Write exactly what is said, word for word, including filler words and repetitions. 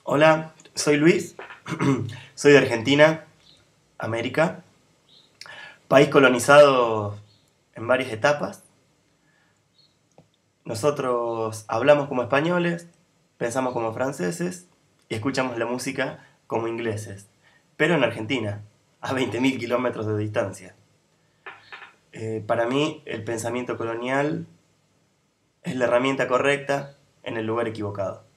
Hola, soy Luis, soy de Argentina, América, país colonizado en varias etapas. Nosotros hablamos como españoles, pensamos como franceses y escuchamos la música como ingleses, pero en Argentina, a veinte mil kilómetros de distancia. Eh, para mí, el pensamiento colonial es la herramienta correcta en el lugar equivocado.